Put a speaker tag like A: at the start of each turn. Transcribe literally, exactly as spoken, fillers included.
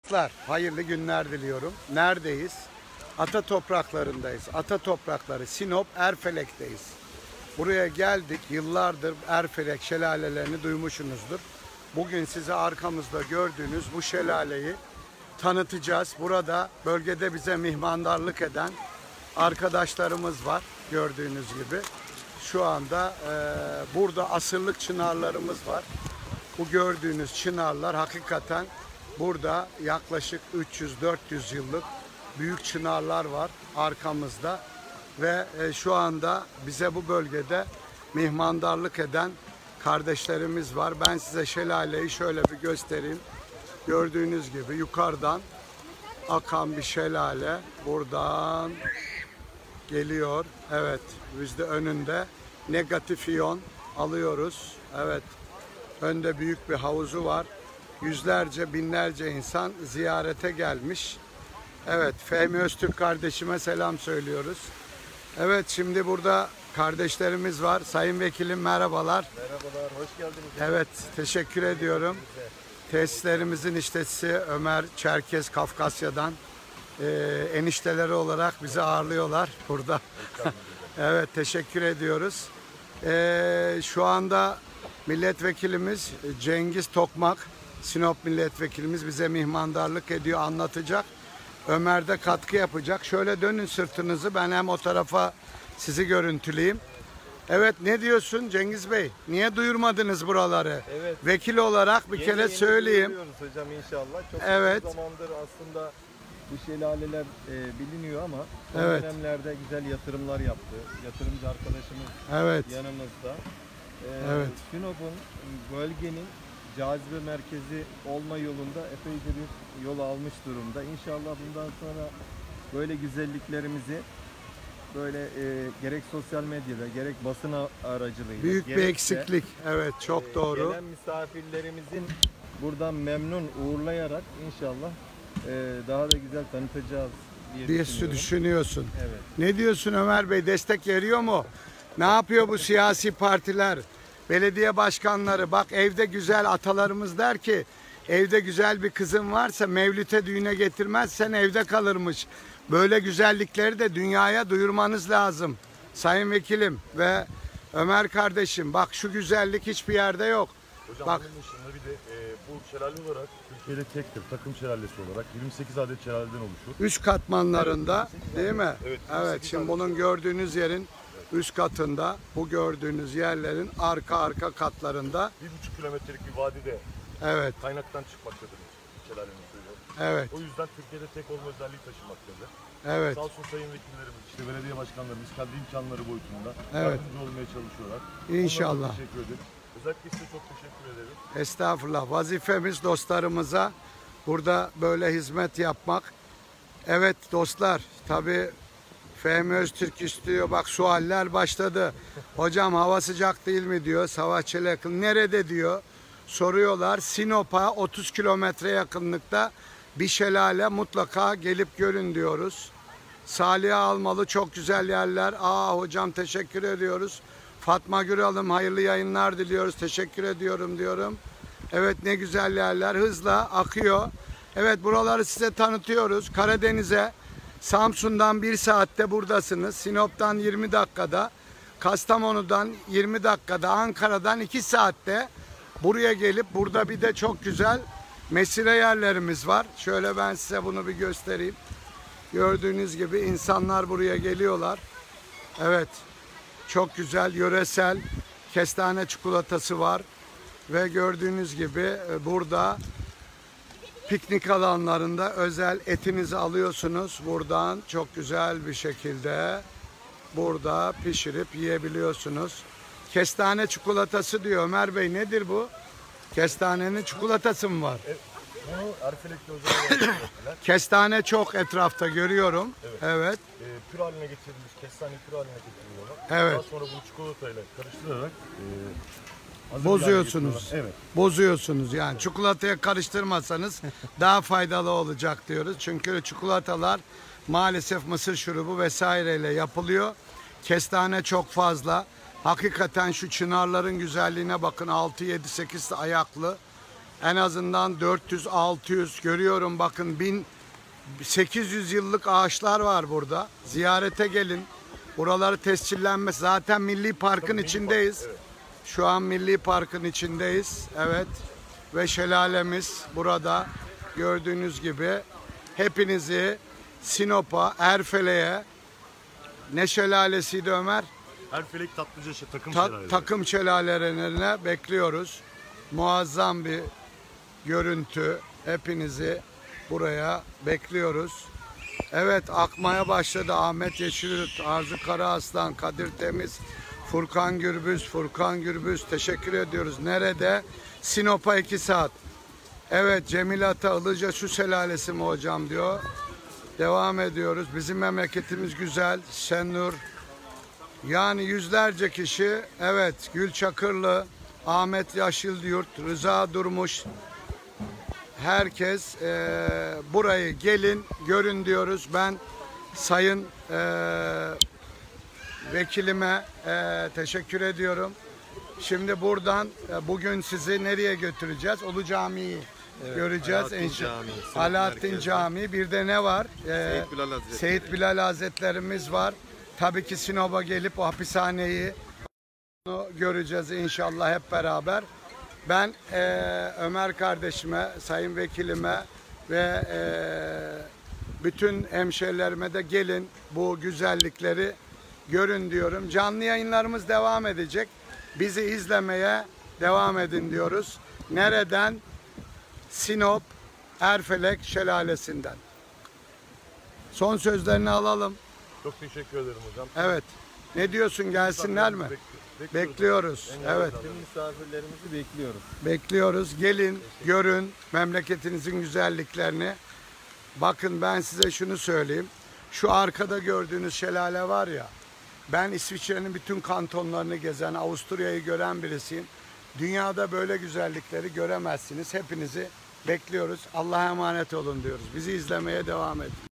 A: Hayırlı günler diliyorum. Neredeyiz? Ata topraklarındayız. Ata toprakları Sinop Erfelek'teyiz. Buraya geldik. Yıllardır Erfelek şelalelerini duymuşsunuzdur. Bugün size arkamızda gördüğünüz bu şelaleyi tanıtacağız. Burada bölgede bize mihmandarlık eden arkadaşlarımız var. Gördüğünüz gibi. Şu anda e, burada asırlık çınarlarımız var. Bu gördüğünüz çınarlar hakikaten burada yaklaşık üç yüz dört yüz yıllık büyük çınarlar var arkamızda ve e, şu anda bize bu bölgede mihmandarlık eden kardeşlerimiz var. Ben size şelaleyi şöyle bir göstereyim. Gördüğünüz gibi yukarıdan akan bir şelale buradan geliyor. Evet, biz de önünde negatif iyon alıyoruz. Evet, önde büyük bir havuzu var. Yüzlerce, binlerce insan ziyarete gelmiş. Evet, Fehmi Öztürk kardeşime selam söylüyoruz. Evet, şimdi burada kardeşlerimiz var. Sayın Vekilim merhabalar.
B: Merhabalar, hoş geldiniz.
A: Evet, teşekkür ediyorum. Tesislerimizin işletisi Ömer Çerkez Kafkasya'dan e, enişteleri olarak bizi ağırlıyorlar burada. Evet, teşekkür ediyoruz. E, şu anda milletvekilimiz Cengiz Tokmak, Sinop milletvekilimiz bize mihmandarlık ediyor, anlatacak. Ömer de katkı yapacak. Şöyle dönün sırtınızı, ben hem o tarafa sizi görüntüleyeyim. Evet, ne diyorsun Cengiz Bey? Niye duyurmadınız buraları?
B: Evet.
A: Vekil olarak bir
B: yeni
A: kere
B: yeni
A: söyleyeyim.
B: hocam inşallah. Çok
A: Evet.
B: uzun zamandır aslında bu şelaleler e, biliniyor ama son
A: Evet.
B: dönemlerde güzel yatırımlar yaptı. Yatırımcı arkadaşımız
A: Evet.
B: yanımızda. E,
A: Evet.
B: Sinop'un bölgenin cazibe merkezi olma yolunda epeyce bir yol almış durumda. İnşallah bundan sonra böyle güzelliklerimizi böyle e, gerek sosyal medyada gerek basın aracılığıyla
A: Büyük bir eksiklik. Evet, çok
B: e,
A: doğru.
B: gelen misafirlerimizin buradan memnun uğurlayarak inşallah e, daha da güzel tanıtacağız diye
A: diye
B: düşünüyorum.
A: düşünüyorsun.
B: Evet.
A: Ne diyorsun Ömer Bey? Destek veriyor mu? Ne yapıyor bu siyasi partiler? Belediye başkanları, bak evde güzel, atalarımız der ki evde güzel bir kızın varsa mevlüte düğüne getirmezsen evde kalırmış. Böyle güzellikleri de dünyaya duyurmanız lazım. Sayın Vekilim ve Ömer kardeşim, bak şu güzellik hiçbir yerde yok.
C: Hocam
A: Bak.
C: bunun dışında bir de e, bu şelale olarak Türkiye'de tektir. Takım şelalesi olarak yirmi sekiz adet şelaleden oluşur.
A: Üst katmanlarında,
C: Evet,
A: değil mi?
C: Evet.
A: Evet, şimdi bunun gördüğünüz yerin üst katında, bu gördüğünüz yerlerin arka arka katlarında.
C: Bir buçuk kilometrelik bir vadide
A: Evet,
C: kaynaktan çıkmaktadır şelalenin suyu.
A: evet,
C: O yüzden Türkiye'de tek olma özelliği taşımaktadır.
A: evet.
C: Sağ olsun sayın vekillerimiz, işte belediye başkanlarımız kendi imkanları boyutunda
A: Evet.
C: yardımcı olmaya çalışıyorlar.
A: İnşallah.
C: Onlara teşekkür ederim. Özellikle size çok teşekkür ederim.
A: Estağfurullah. Vazifemiz dostlarımıza burada böyle hizmet yapmak. Evet dostlar, tabii Fehmi Öztürk istiyor. Bak sualler başladı. Hocam hava sıcak değil mi diyor. Savaşçı'ya yakın. Nerede diyor. Soruyorlar. Sinop'a otuz kilometre yakınlıkta bir şelale, mutlaka gelip görün diyoruz. Salih Almalı, çok güzel yerler. Aa hocam teşekkür ediyoruz. Fatma Güral'ım hayırlı yayınlar diliyoruz. Teşekkür ediyorum diyorum. Evet, ne güzel yerler. Hızla akıyor. Evet, buraları size tanıtıyoruz. Karadeniz'e Samsun'dan bir saatte buradasınız. Sinop'tan yirmi dakikada. Kastamonu'dan yirmi dakikada. Ankara'dan iki saatte buraya gelip burada bir de çok güzel mesire yerlerimiz var. Şöyle ben size bunu bir göstereyim. Gördüğünüz gibi insanlar buraya geliyorlar. Evet. Çok güzel yöresel kestane çikolatası var. Ve gördüğünüz gibi burada piknik alanlarında özel etinizi alıyorsunuz. Buradan çok güzel bir şekilde burada pişirip yiyebiliyorsunuz. Kestane çikolatası diyor Ömer Bey, nedir bu? Kestanenin çikolatası mı var?
C: Evet, bunu Erfelek'te özel olarak yapıyorlar.
A: Kestane çok etrafta görüyorum. Evet. Evet.
C: E, pür haline getirilmiş, kestane pür haline getiriliyorlar.
A: Evet.
C: Daha sonra bunu çikolatayla karıştırarak e, hazır bir hale
A: Bozuyorsunuz.
C: getiriyorlar. Evet.
A: Bozuyorsunuz yani. Çikolataya karıştırmasanız daha faydalı olacak diyoruz. Çünkü çikolatalar maalesef mısır şurubu vesaireyle yapılıyor. Kestane çok fazla. Hakikaten şu çınarların güzelliğine bakın. altı yedi sekiz ayaklı. En azından dört yüz altı yüz görüyorum, bakın bin sekiz yüz yıllık ağaçlar var burada. Ziyarete gelin. Buraları tescillenmesi. Zaten Milli Park'ın
C: Tabii, Milli
A: içindeyiz.
C: Park, evet.
A: Şu an Milli Park'ın içindeyiz. Evet. Ve şelalemiz burada. Gördüğünüz gibi hepinizi Sinop'a, Erfele'ye, ne şelalesiydi Ömer?
C: Erfelek Tatlıca şey, takım
A: Ta-
C: şelaleleri.
A: takım şelalelerine bekliyoruz. Muazzam bir görüntü. Hepinizi buraya bekliyoruz. Evet, akmaya başladı. Ahmet Yeşilyurt, Arzu Karaaslan, Kadir Temiz, Furkan Gürbüz, Furkan Gürbüz teşekkür ediyoruz. Nerede? Sinop'a iki saat. Evet, Cemil Ata, Ilıca Su Şelalesi mi hocam diyor. Devam ediyoruz. Bizim memleketimiz güzel. Şenur. Yani yüzlerce kişi. Evet, Gül Çakırlı, Ahmet Yaşılyurt, Rıza Durmuş. Herkes e, burayı gelin, görün diyoruz. Ben sayın e, vekilime e, teşekkür ediyorum. Şimdi buradan e, bugün sizi nereye götüreceğiz? Ulu Camii'yi göreceğiz.
B: Alaaddin
A: İnşallah.
B: Camii, Sinop
A: Alaaddin
B: merkezde.
A: Camii. Bir de ne var? E,
B: Seyit Bilal Hazretleri.
A: Seyit Bilal Hazretlerimiz var. Tabii ki Sinop'a gelip o hapishaneyi göreceğiz inşallah hep beraber. Ben e, Ömer kardeşime, sayın vekilime ve e, bütün hemşehrilerime de gelin bu güzellikleri görün diyorum. Canlı yayınlarımız devam edecek. Bizi izlemeye devam edin diyoruz. Nereden? Sinop Erfelek Şelalesi'nden. Son sözlerini alalım.
C: Çok teşekkür ederim hocam.
A: Evet. Ne diyorsun, gelsinler mi?
C: Bekliyoruz.
A: Bekliyoruz. Evet.
B: Tüm misafirlerimizi bekliyoruz.
A: Bekliyoruz. Gelin, görün memleketinizin güzelliklerini. Bakın, ben size şunu söyleyeyim. Şu arkada gördüğünüz şelale var ya. Ben İsviçre'nin bütün kantonlarını gezen, Avusturya'yı gören birisiyim. Dünyada böyle güzellikleri göremezsiniz. Hepinizi bekliyoruz. Allah'a emanet olun diyoruz. Bizi izlemeye devam edin.